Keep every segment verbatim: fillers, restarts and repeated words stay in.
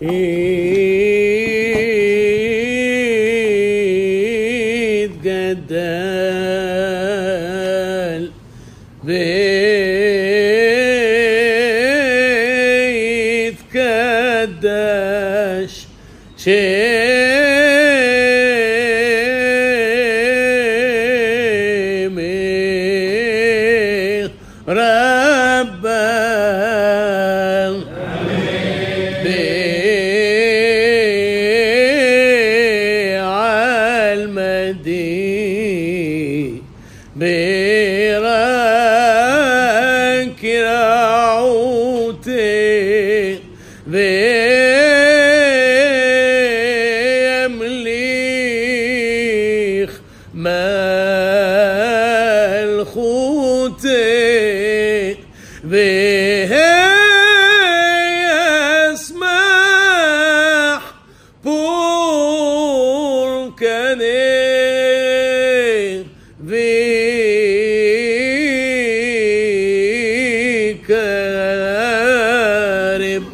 يتجدل ويتكدش شيمي ربا بعلمدي برك رعوتي بيمليخ ملخوتي بيسمح بوركني بكارب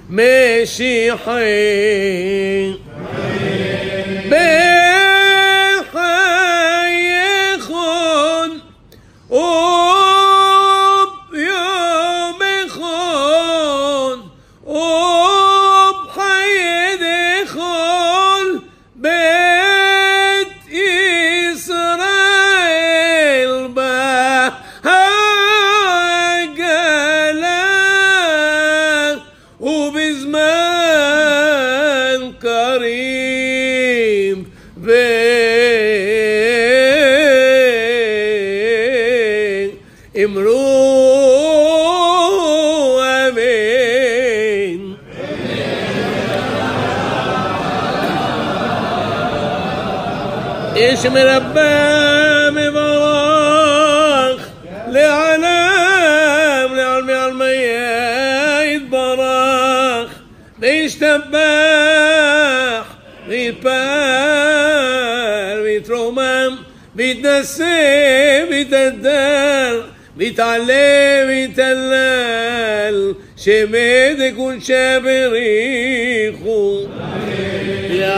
مشيحين بحيخون وب يومخون وبحيدخون بيت إسرائيل بهجلا وبزمان قريب امرؤ امين اسم ربنا مبارك لعلام لعلم علمية يتبارك بيشتبح بيتبار بيترومم بيتنسي بيتدل بيتعلم بيتلل شمد يكون شابريخو يا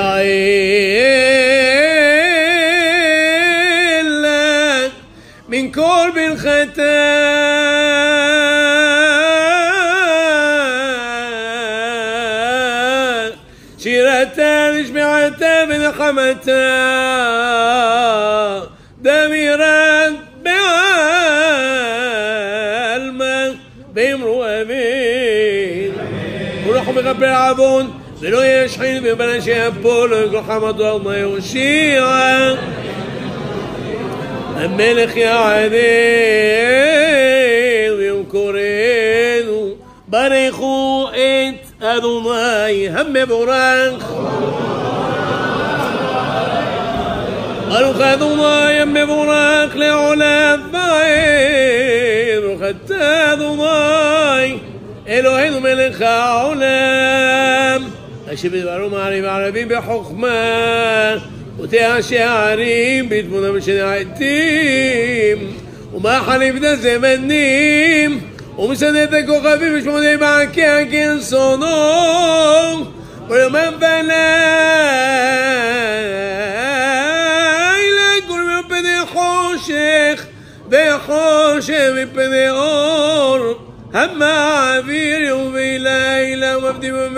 عيلك من قرب الختان شيرتان شبعتان بنحمتان دميران بعلمك بيمروا امين وروحوا بغبر عبون بلو يشحين ببلاش يبولك رحمة الله وشيعة الملك يا عديل ويمكرين باريخوا ات أدوناي هم بوراخ قالوا أدوناي هم بوراخ لعلا بعير وخدت أدوناي إلهينا ملك عالم أشبه بارو معرب عربي بحكمة وتعشي عريم بيتمنى مشان عيتيم وما حليف ده زمنيم ومسندتك وخفيف مش مودي معك يا كل صنوم ولمن بلاي لكل من بدي حوشيخ بحوشي من بدي أور هم عبير يوم بليلة ومبدي من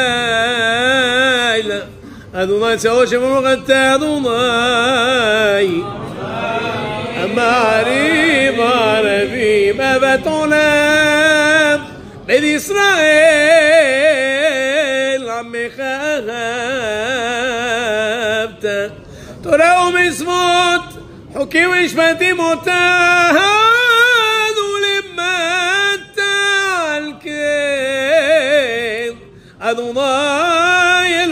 بليلة أدوناي سوشي ممغتى أدوناي أما عريب عربي ما بطولام بيد إسرائيل عمي خابتا تراو مسموت حكي وشفتي موتاه أدوناي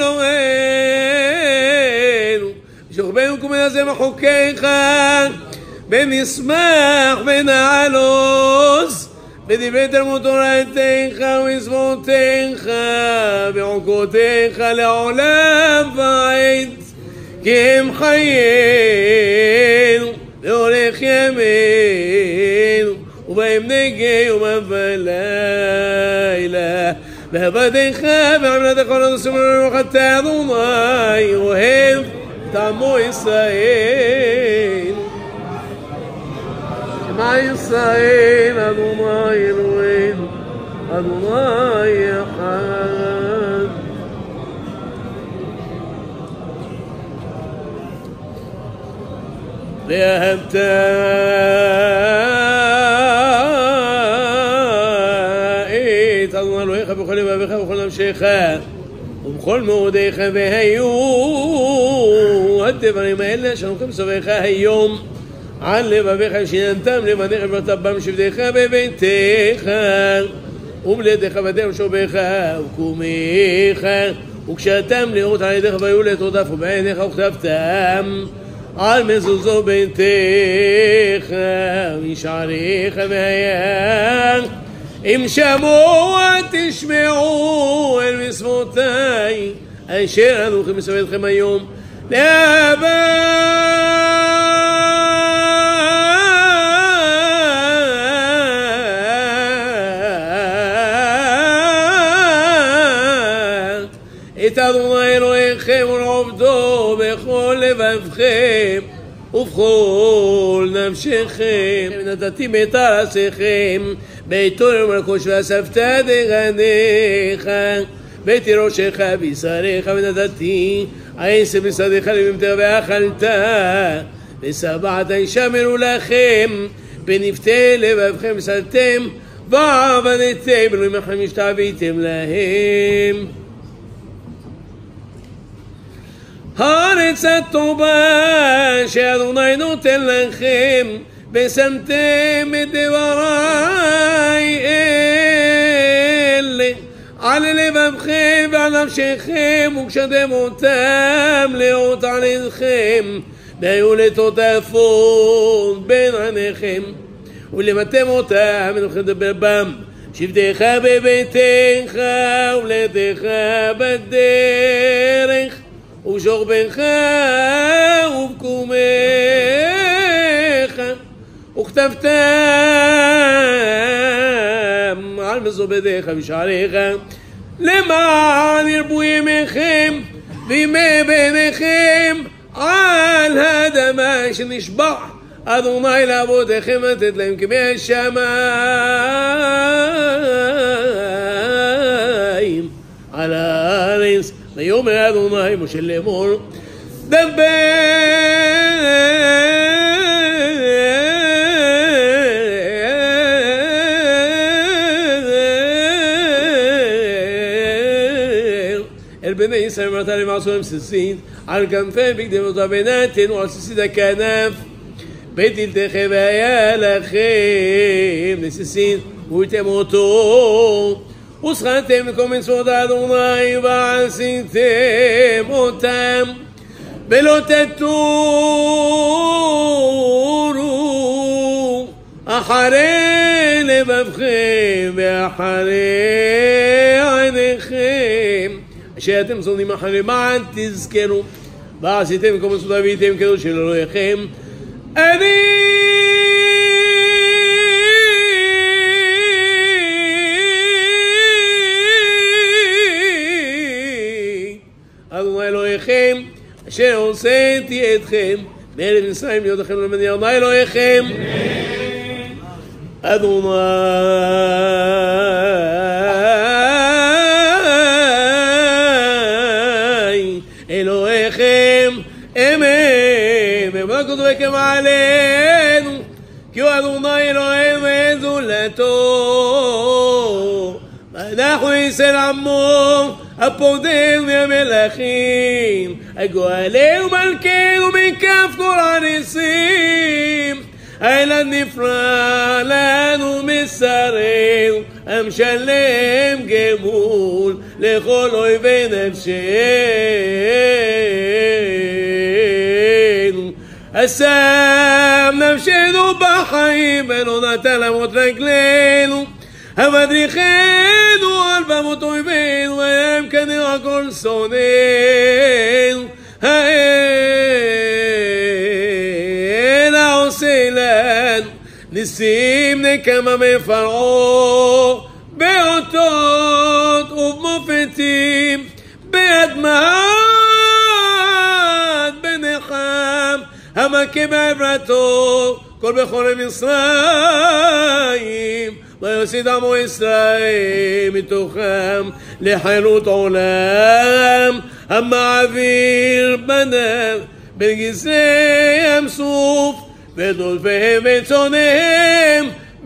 إلهينو شوف بينكم يا زي ما حكيخا بين يسمح بين علوز بدي بيت المطورتينخا ويسموتينخا بعقوتينخا لعلام بعيد كيم خيين لوريخ يمين وبيم نجي وما فلايلة ועבדיך ועמלת כל הנושאים ולרוח אתה אדוני אוהב את עמו ישראל. שמע ישראל אדוני אלוהינו אדוני אחד. ואהבת את אדוני אלוהיך בכל לבביך ובכל נפשך ובכל מאודיך, והיו הדברים האלה שנוקם סביך היום על לבביך ושיננתם לבניך וברת בם שבדיך בביתך ובלעדיך ודרך שובך וקומך וקשתם לראות על ידיך והיו לתעודף ובעיניך וכתבתם על מזוזו ביתך משעריך והיה אם שמוע תשמעו אל מצוותי אשר אנוכי מצווה אתכם היום לאהבה את אדוני אלוהיכם ולעובדו בכל לבבכם ובכל נפשכם. ונתתי את ארצכם בית תורה ומלכות ואספת דגניך בית ראשך בשריך, ונתתי עשב בשדך לבהמתך ואכלת ושבעת ישמרו לכם בנפתי לבבכם וסלתם ועבדתם אלוהים לכם השתעבדתם להם. הארץ הטובה שאדוני נותן לכם ושמתם את דברי אלה על לבבכם ועל נפשכם וקשתם אותם לאות על ידכם והיו לטוטפות בין עיניכם ולמדתם אותם ונוכחים לדבר בם שבתך בביתך ולדך בדרך ושוכבך ובקומך וכתבתם על מזובדיך ושעריך למען ירבו ימיכם וימי ביניכם על האדמה שנשבע אדוני לאבותיכם לתת להם כמי השמיים על הארץ. ויאמר אדוני משה לאמור דבר אל בני ישראל ואמרת להם עשו להם סיסית על כנפיהם בגדם אותה ונתנו על סיסית הכנף בתלתכם והיה לכם לסיסית וראיתם אותו ושכנתם לכל מצוות אדוני ועשיתם אותם ולא תטורו אחרי לבבכם ואחרי עיניכם אשר אתם שונאים אחרי מען תזכרו ועשיתם לכל מצוות והייתם קדוש של אלוהיכם אני אדוני אלוהיכם אשר הוצאתי אתכם מארץ מצרים להיות לכם למדינה אדוני אלוהיכם אדוני אלוהיכם אמת ומלכות וכם עלינו כי הוא אדוני אלוהינו ואין זולתו ואנחנו ישראל עמו הפודל מהמלכים הגואלנו מלכנו מכף כל הניסים האלד נפלא לנו משרנו המשלם גמול לכל אויבי נפשנו השם נפשנו בחיים ולא נתן למות רגלינו המדריכנו על במות אויבינו הם כנראה כל שונאינו האל העושה לנו ניסים נקמה מפרעה באותות באדמת בנחם המכה בעברתו כל בכל מצרים ויוסיד עמו ישראל מתוכם לחירות עולם המעביר בניו בין גזעי ים סוף ודולפיהם וצונם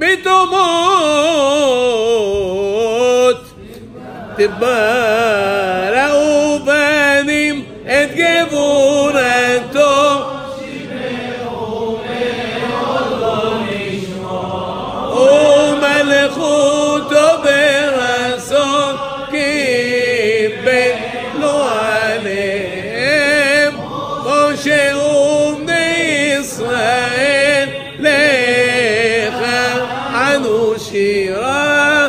בתומות תבראו בנים את גבורתו ומלכותו ברצון קיבל לו עליהם משה ובני ישראל לך ענו שירה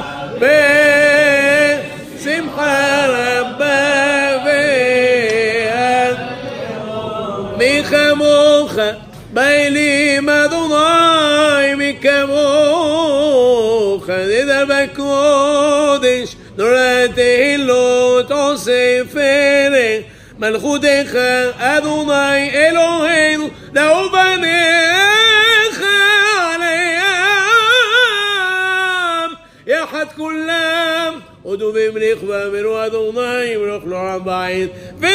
בשמחה רבה ועד מי כמוך באלים אדוני מי כמוך נדר בקודש נורא תהילות עושה פלא מלכותך אדוני אלוהינו דעו בניך עליהם יחד כולם הודו והמליך ואמרו אדוני מלוך לעולם ועד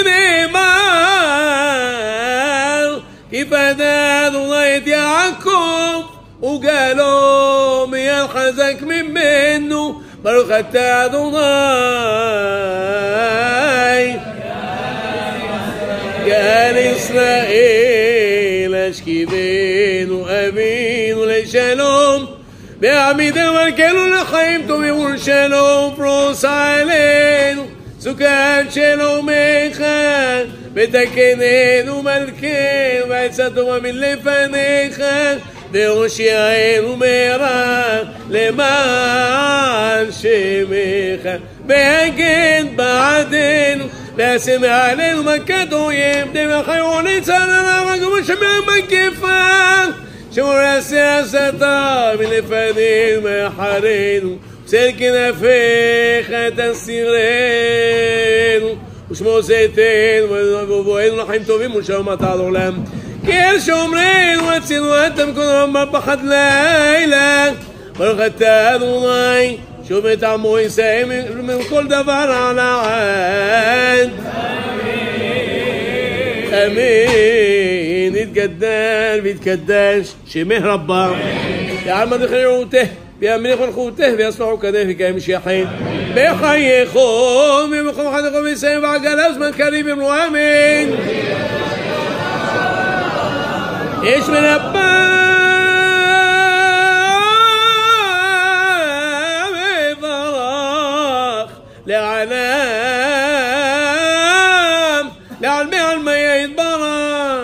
ונאמר כי פדה אדוני את יעקב וגלו מיד חזק ממנו ברוך אתה אדוני גאל ישראל השכיבנו אבינו לשלום בעמידנו מלכנו לחיים טובים ולשלום פרוס עלינו סוכת שלומך ותקננו מלכנו ועצה טובה מלפניך והושיענו מהרה למען שמך והגן בעדנו ועשה מעלינו מכת אויב דרך חירוני צלנה רגום שמע מגפה שמור עשה הסתה מלפנינו מאחרינו צל כנפיך תסירנו ושמו זיתנו ובואנו לחיים טובים ולשלום אתה לעולם כי אל שומרנו הצילו אתם כולם בפחד לילה ברוך אתה אדוני שוב את עמו ישראל מכל דבר על העד אמן יתגדל ויתקדש שמך רבה יעלמא דחירותה וימליך מלכותה ויסמעו כנף יקיים שיחין בחייכו ממקום חדכו ויסיים ועגלה זמן קריב אמרו אמן יש מנבא מברך לעלם לעלמי עלמי יתברך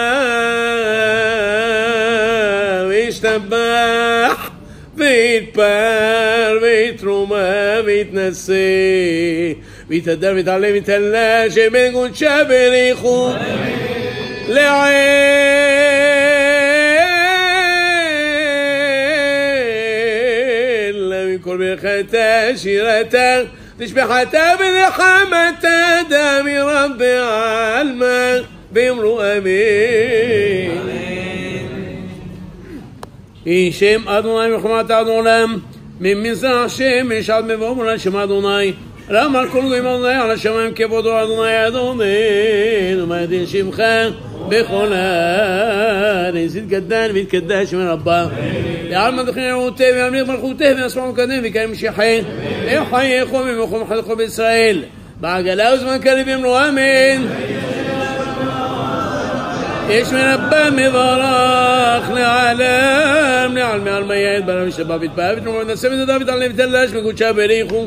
וישתבח ויתפר ויתרומה ויתנשא ויתהדר ויתעלה ויתעלה שמן קודשה בריחו לעילה מכל ברכתה שירתה תשבחתה ונחמתה דמי רבי עלמא ואמרו אמן יהי שם אדוני מחמת עד עולם ממזרח שמש עד מבוא מול שם אדוני רם על כל גויים אדוני על השמיים כבודו אדוני אדוני ומה ידין שמך בכל הארץ יתגדל ויתקדש מרבה לעלמא דחירותה וימליך מלכותה ויסמעו כנף ויקיים שיחין ויחייכו ממקום חדכו בישראל בעגלה וזמן קריב אמרו אמן יש מרבה מברך לעלם לעלמי עלמי יעד בלם משתבא ויתפאה ותרומה ונשא ונדע ותעלה ותלש מקודשה בריחו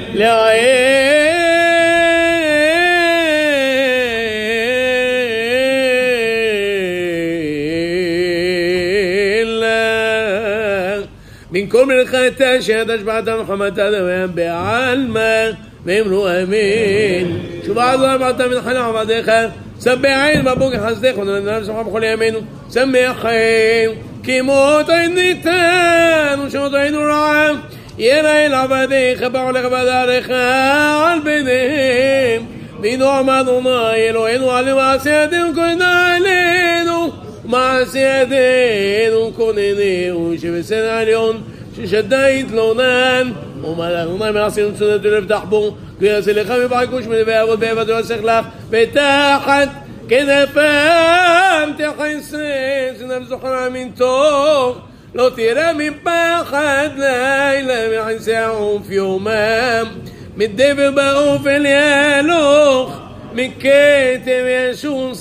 לעילה מן כל מלאכתה שיד השבעתה וחמתה דמיהם בעלמא ואמרו אמן שובה עזרה בעתה מנחלה עבדיך סבח עין בבוקר חסדך ונדנם שמחה בכל ימינו שמח חיים כי מות עין ניתן ושמות עינו רעה יראה אל עבדיך בעולך בדרך על בניהם ונועם אדוני אלוהינו על מעשה ידינו כוננה אלינו, מעשה ידינו כוננהו, שבסדר העליון ששדה יתלונן, ומלך אדוני מעשינו צונת ולבטח בו, כי יעשה לך מבעקוש מנבי אבות בעבד ועשך לך, ותחת כנפם תחסרן, שנם זוכר אמין טוב, לא תראה מפחד לילה מחסה עוף יומם, מדבר באופן יהלוך, מכתב ישור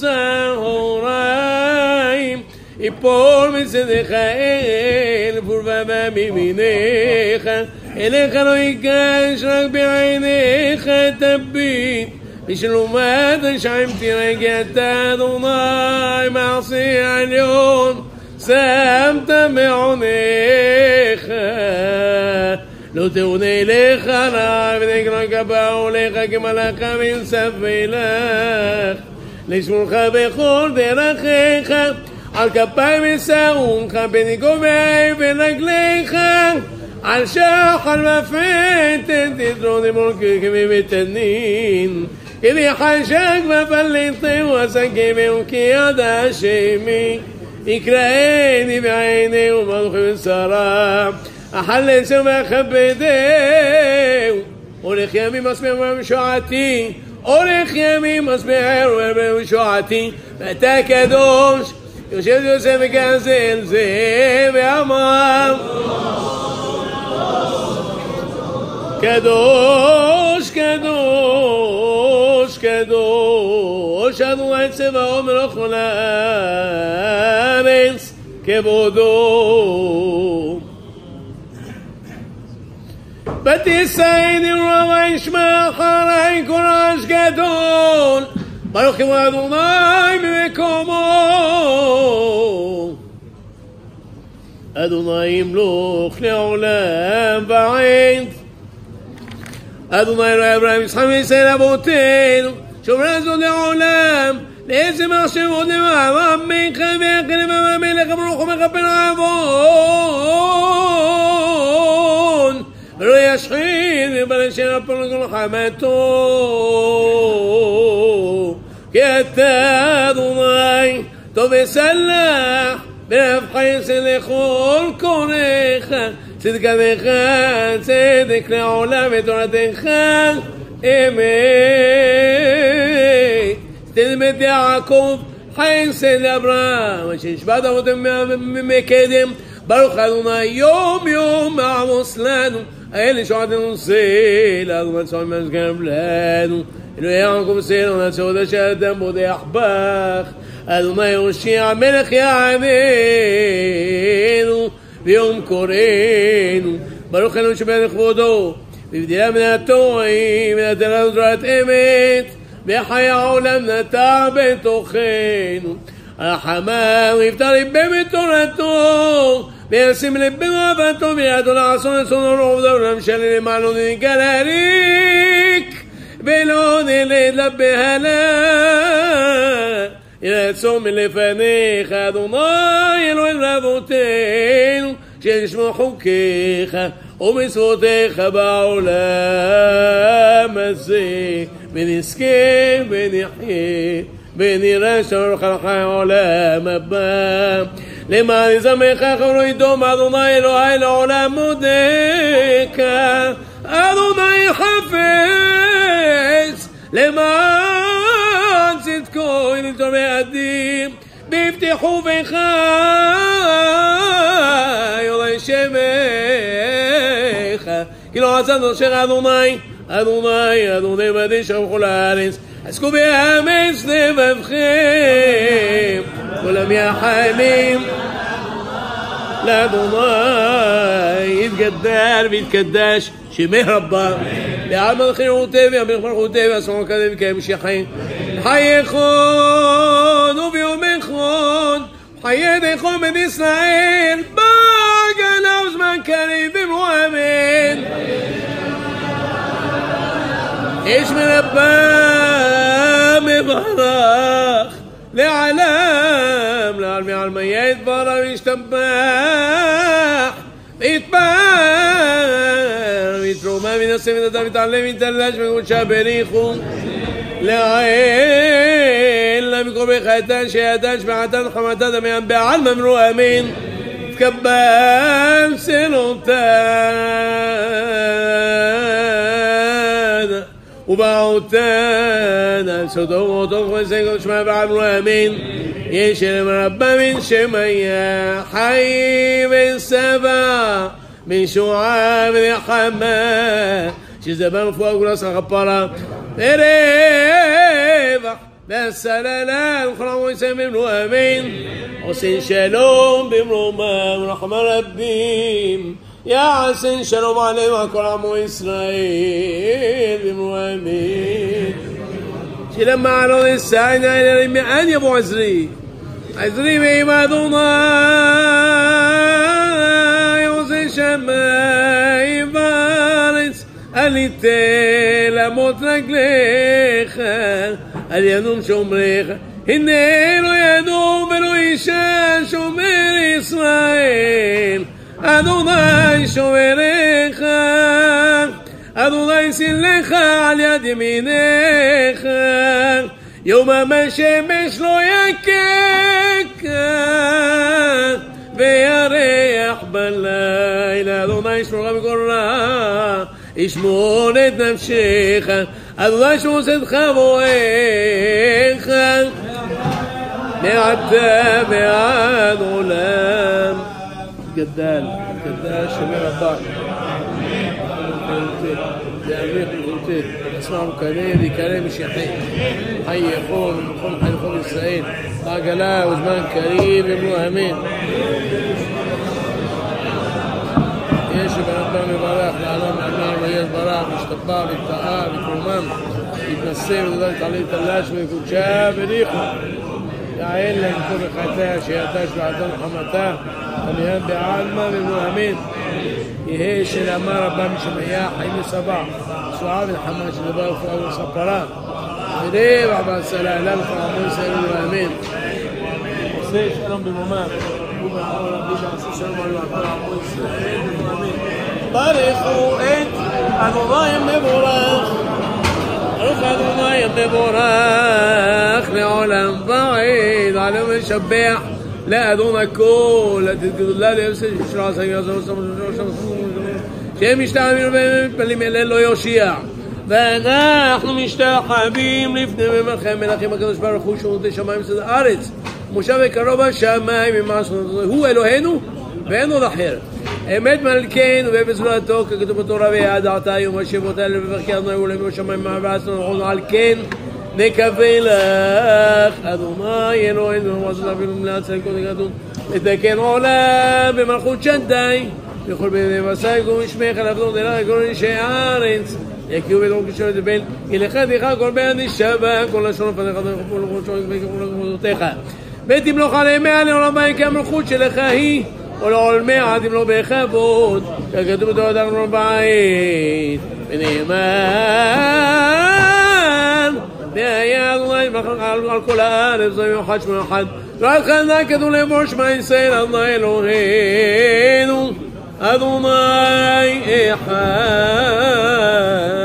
סהריים, יפול מצדך אל פורבבה מימינך, אליך לא ייגש רק בעיניך תביט, בשלומת השעים תרגע את אדוני מעשה עליון, שמת מעונך, לא תעונה אליך רע ונגרע גבהו לך כמלאך ויוסף ולך, לשמורך בכל דרכיך, על כפיים יסעונך בניגומי ורגליך, על שחל ופתת תתרון אמורכך מבטנין, כבי חשק ופליטהו עסקי כי יד השמי, יקראני בעיני ומלכי ושרה, החלסו ואכבדהו, הולך ימים מסמר ומשועתי, הולך ימים מסמר ומשועתי, ואתה קדוש יושב יוסף וגזל זה ואמר קדוש קדוש קדוש אדוני צבאות מלך כל הארץ כבודו, ותישאני רבה ישמע אחרי כל רעש גדול, ברוך הוא אדוני במקומו, אדוני ימלוך לעולם ועד, אדוני אלוהי אברהם יצחק וישראל אבותינו, שומר זאת לעולם, לעצם מחשבות למען עמך ויחל המלך ברוך ומכפר העוון, ולא ישחית ובלשן הפון לכל חמתו, כי אתה אדוני טוב וסלח ואהבך יעשה לכל קורך, צדקתך צדק לעולם ותורתך אמת, תן בית יעקב חסד לאברהם אשר נשבעת אבותינו מקדם, ברוך אדוני יום יום עמוס לנו, האלה שועתנו סלע אדוני צועם מזכר לנו, אלוהי יעקב סלע נצרות אשר אדם בודח בך, אדוני הושיע מלך יעננו ויום קוראנו, ברוך אלוהים שבא לכבודו ובדילה מן הטועים ונתן לנו תורת אמת, וחיי העולם נטע בתוכנו, הרחמה ויפתח ליבנו בתורתו, וישים ליבנו אהבתו וידעו לעשות רצונו לעובדו ולמשל למענו נגל הריק ולא נלד לבהלה, ירצו מלפניך אדוני אלוהים לאבותינו, שנשמע חוקיך ומצוותיך בעולם הזה, ונזכה ונחיה ונראה שאורך לך העולם הבא, למען יזמך חברו ידום אדוני אלוהי לעולם מודק, אדוני חפץ למען צדקו ינתור מאדים, והבטיחו בך יולי שמך, כי לא עשת אשר אדוני אדוני אדוני בדי שם כל הארץ, עסקו באמץ לבבכם כולם יחלים לאדוני, יתגדל ויתקדש שמי רבה לעם החירותי והמלך מלכותי והסמוך כזה וכהמשכי, חייכון וביומכון חיי דיכון בן ישראל בגנב זמן קריב ומואמן, איש מרבה מברך לעלם לעלמי עלמי יתברך וישתבח ויתפר ויתרומה וינשא ונדע ותעלה ותלש וקודשה בריחו לעיל למקורבך איתן שיתן שמעתן חמתן דמיין בעל ממרו אמין תקבל סלותן ובעותן סודו ומותו וחסן כל שמע בעל ממרו אמין ישלם רבה מן שמיה חי וסבא משועה ונחמה שזה ברפואה וגלוס הכפרה ורווח והסללה וכל עמו יסיים במנו אמן עושים שלום במרומה ורחמה רבים יעשן שלום עליהם על כל עמו ישראל במנו אמן שלמענו נסעין האלה מאן יבוא עזרי עזרי ועם אדוני עושה שמיים וארץ אל יתן למות רגליך אל ינום שומריך הנה לא ינום ולא יישן שומר ישראל אדוני שומריך אדוני סילך על יד ימינך יום השמש לא יכך וירח בלילה אדוני ישמורך מכל רע ישמור את נפשך אדוני שמו שדך בואך מעתה ועד עולם גדל גדל שמר הבא להמליך ולכולתי עצמם כנראה להיקרא משיחי חי יכול ומכל חי לכל ישראל בעגלה וזמן קריב אמרו אמן יש שבנתבא מברך לעלם עמר ויתברך משתפר ותאה ותרומם יתנסה ותודה לתעלי תלש וקודשה וניחו יעל להם כל בחייתה שיעתה שבעתן חמתה תמיהם בעלמה ואמרו אמן יהי שלאמר רבה משמעיה חיים לסבא סועה ולחמה שדבר רפואה ולספרה ורב עבד סלאם ללך עמו ישראל ואמן עושה שלום במומם ובעבור רבי שעשה שלום על ועבור עמו ישראל ואמן ברכו את אדוני מבורך ברוך אדוני מבורך לעולם ועד עליו משבח לאדון הכל לתגדולה לאבסה ששרה סגר שהם משתחווים ומתפלים אלה לא יושיע ואנחנו משתחווים לפני ממלכם מלכים הקדוש ברוך הוא שרותי שמיים סד הארץ מושב וקרוב השמיים הוא אלוהינו ואין עוד אחר אמת מלכנו ובזולתו ככתוב בתורה וידעת יום השבות האלה וברכי אדוני ולמי השמיים ועשנו נכון על כן נקווה לך אדוני אלוהינו ועזו אבינו מלאצה לכל גדול לתקן עולם במלכות שדי וכל בני מסייג ומשמך לעבדון דרך כל אישי הארץ יקיעו בדרום כשרת לבין ילך דיך כל בן נשבע כל לשון פניך וחפו לכל שורק ויקפו לגבודותיך ותמלוך עליהם מעל לעולם בהם כי המלכות שלך היא ולעולמי עד אם לא בכבוד ככתוב בתורת ארון בית ונאמן והיה אדוני על כל הארץ זו מיוחד שמו אחד ועד חנה כתוב לאמור שמע ישראל אדוני אלוהינו אדוני אחד